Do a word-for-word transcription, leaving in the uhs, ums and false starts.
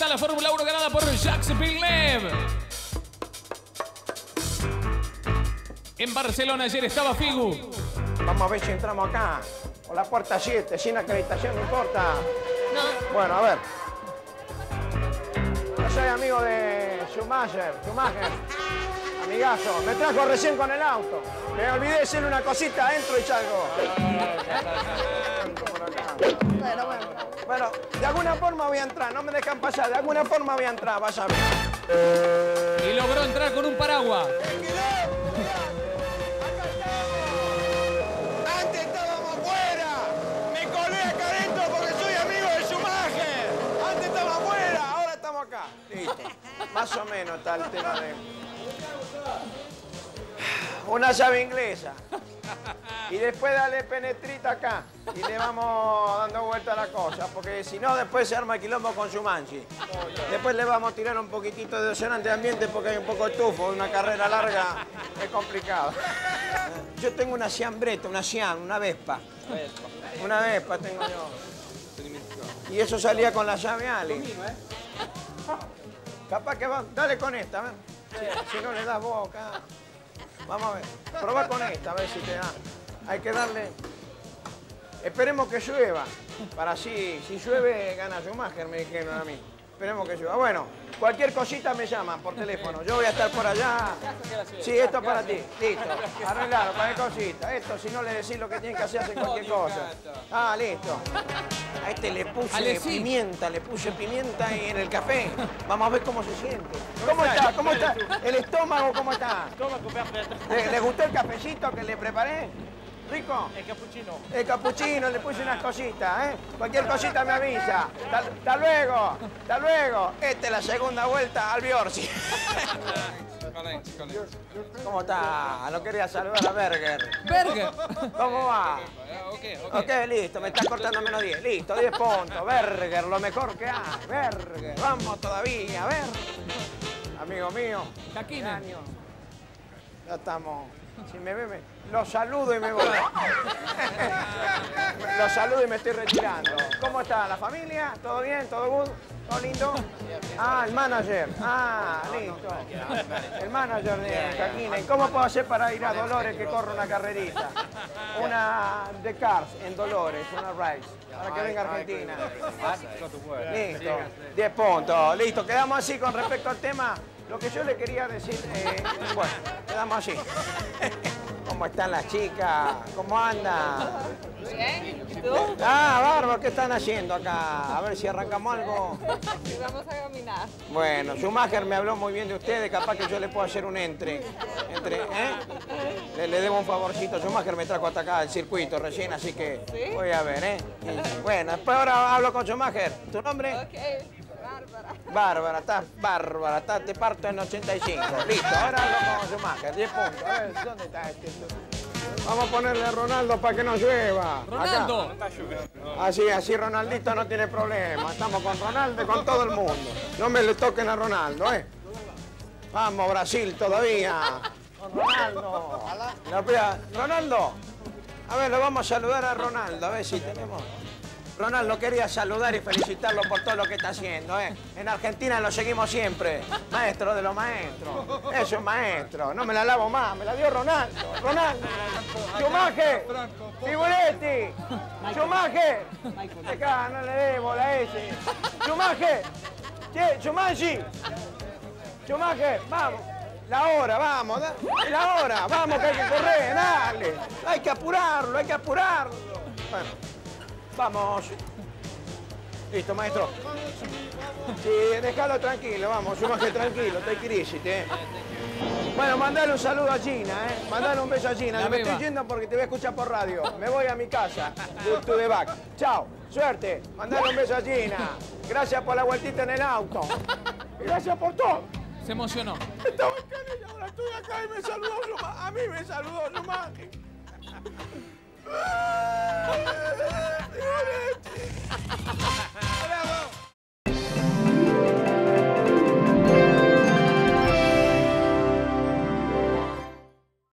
está la Fórmula uno ganada por Jacques Villeneuve. En Barcelona ayer estaba Figu. Vamos a ver si entramos acá. Por la puerta siete, sin acreditación, no importa. No. Bueno, a ver. Yo soy amigo de Schumacher. Schumacher. Amigazo. Me trajo recién con el auto. Me olvidé decirle una cosita, entro y salgo. Bueno, bueno. Bueno, de alguna forma voy a entrar. No me dejan pasar. De alguna forma voy a entrar. Vaya a ver. Y logró entrar con un paraguas. Listo. Más o menos está el tema de... Una llave inglesa. Y después dale penetrita acá. Y le vamos dando vuelta a la cosa. Porque si no, después se arma el quilombo con Shumanji. Después le vamos a tirar un poquitito de desocionante de ambiente porque hay un poco de tufo. Una carrera larga es complicado. Yo tengo una Siambretta, una Siam, una Vespa. Una Vespa tengo yo. Y eso salía con la llave Ali. Capaz que va, dale con esta, ¿ven? Si, si no le das boca. Vamos a ver. Probá con esta, a ver si te da. Hay que darle. Esperemos que llueva. Para así, si llueve, gana Schumacher, me dijeron a mí. Esperemos que llueva. Bueno, cualquier cosita me llaman por teléfono. Yo voy a estar por allá. Sí, esto es para ti. Listo. Arreglalo, cualquier cosita. Esto, si no le decís lo que tienen que hacer, hacen cualquier cosa. Ah, listo. A este le puse pimienta, le puse pimienta en el café. Vamos a ver cómo se siente. ¿Cómo está? ¿Cómo está? ¿El estómago cómo está? Estómago perfecto. ¿Le, ¿Le gustó el cafecito que le preparé? ¿Rico? El capuchino. El capuchino, le puse unas cositas, ¿eh? Cualquier cosita me avisa. Hasta luego, hasta luego. Esta es la segunda vuelta al Biorsi. ¿Cómo está? Lo quería saludar a Berger. Berger. ¿Cómo va? Ok, ok. Ok, listo, me está cortando menos diez. Listo, diez puntos. Berger, lo mejor que hay. Berger, vamos todavía, Berger. Amigo mío. Jaquina. Ya estamos. Si me ve, me... lo saludo y me voy. Lo saludo y me estoy retirando. ¿Cómo está la familia? ¿Todo bien? ¿Todo good? ¿Todo lindo? Ah, el manager. Ah, listo. El manager de Jaquina. ¿Y cómo puedo hacer para ir a Dolores que corro una carrerita? Una de Cars en Dolores, una race. Para que venga Argentina. Listo. diez puntos. Listo. Quedamos así con respecto al tema. Lo que yo le quería decir, eh, bueno, quedamos así. ¿Cómo están las chicas? ¿Cómo andan? Bien, ¿y tú? Ah, bárbaro, ¿qué están haciendo acá? A ver si arrancamos algo. Sí, vamos a caminar. Bueno, Schumacher me habló muy bien de ustedes, capaz que yo le puedo hacer un entre. entre ¿eh? Le, le debo un favorcito. Schumacher me trajo hasta acá el circuito recién, así que ¿Sí? voy a ver, ¿eh? Bueno, después ahora hablo con Schumacher. ¿Tu nombre? Ok. Bárbara. Bárbara, estás bárbara, estás, te parto en ochenta y cinco. Listo, ahora hablo con Schumacher, diez puntos. A ver, ¿dónde está este? Vamos a ponerle a Ronaldo para que no llueva. Ronaldo. Acá. Así, así Ronaldito no tiene problema. Estamos con Ronaldo y con todo el mundo. No me le toquen a Ronaldo, ¿eh? Vamos, Brasil todavía. Con Ronaldo. Ronaldo. A ver, lo vamos a saludar a Ronaldo, a ver si tenemos... Ronaldo, quería saludar y felicitarlo por todo lo que está haciendo, ¿eh? En Argentina lo seguimos siempre. Maestro de los maestros. Es un maestro. No me la lavo más, me la dio Ronaldo. Ronaldo. Schumacher. Figuretti. Schumacher. Acá, no le debo la S. Schumacher. Che, Schumacher. Schumacher, vamos. La hora, vamos. La hora, vamos que hay que correr, dale. Hay que apurarlo, hay que apurarlo. Bueno. Vamos. Listo, maestro. Sí, déjalo tranquilo, vamos, Schumacher tranquilo, take it easy, ¿eh? Bueno, mandale un saludo a Gina, ¿eh? Mandale un beso a Gina. Yo me estoy yendo porque te voy a escuchar por radio. Me voy a mi casa. To the back. Chao, suerte. Mandale un beso a Gina. Gracias por la vueltita en el auto. Gracias por todo. Se emocionó. Estaba acá y ahora estoy acá y me saludó Schumacher. A mí me saludó Schumacher. ¡Bravo!